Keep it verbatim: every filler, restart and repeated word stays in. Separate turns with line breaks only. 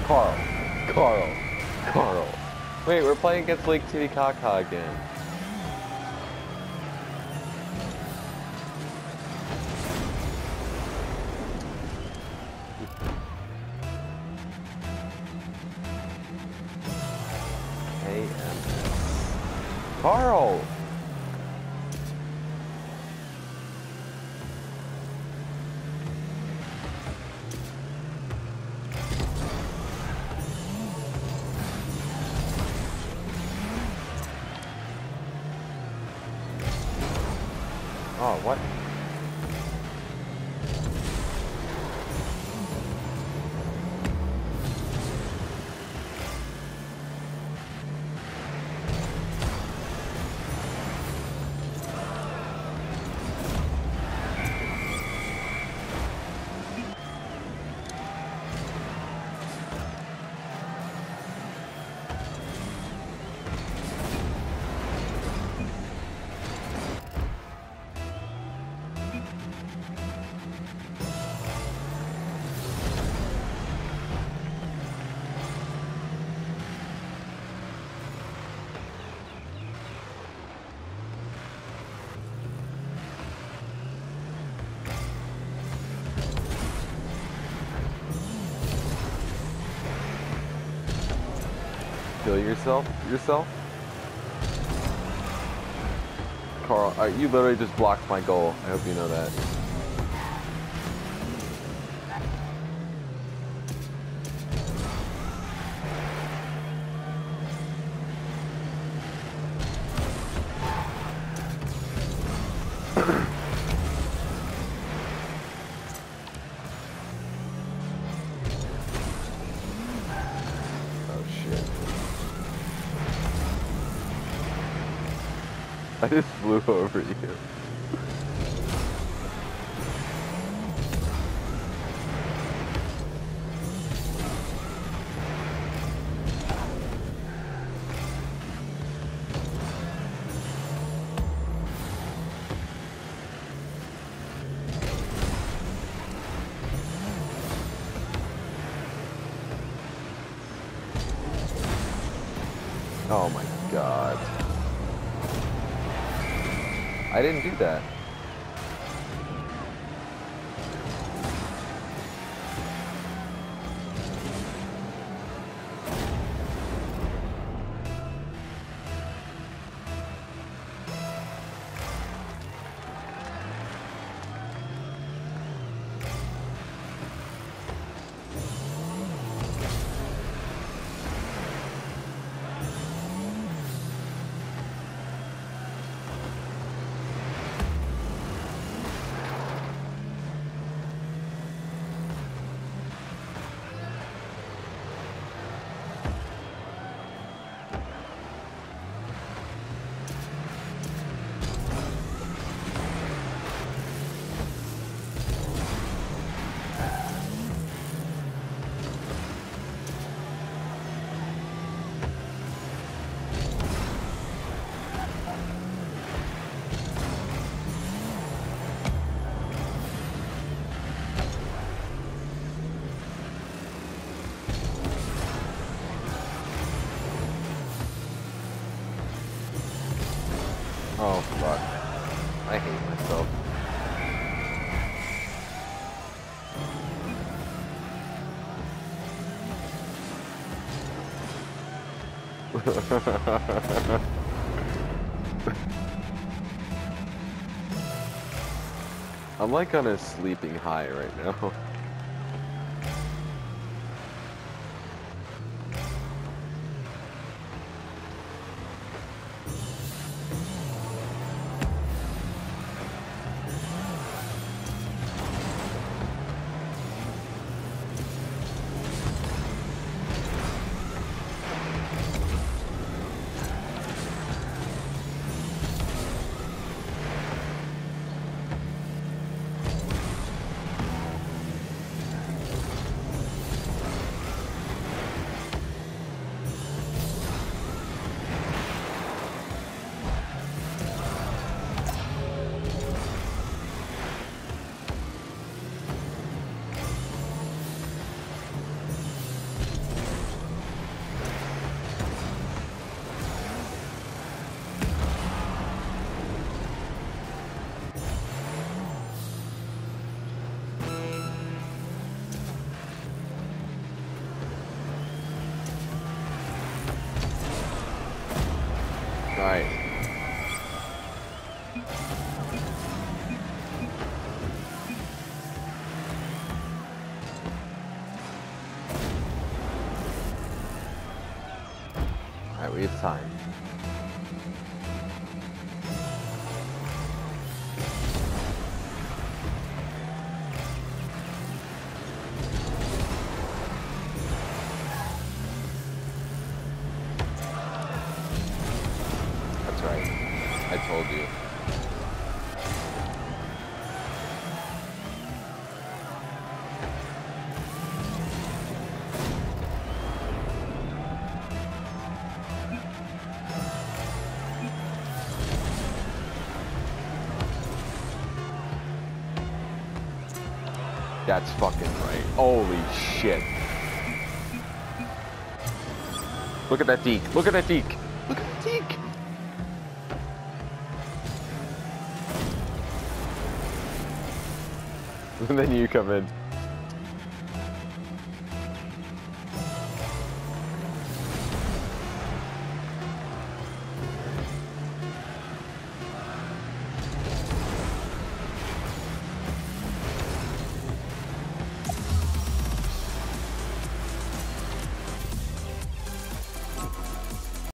Carl. Carl. Carl. Wait, we're playing against Lake Titicaca again. A M S. Carl! Oh, what? Kill yourself? Yourself? Carl, uh, you literally just blocked my goal. I hope you know that. I just flew over you. Oh my god. I didn't do that. Oh fuck. I hate myself. I'm like on a sleeping high right now. Right. Alright, we have time. That's right. I told you. That's fucking right. Holy shit. Look at that deke. Look at that deke. Look at that deke. And then you come in.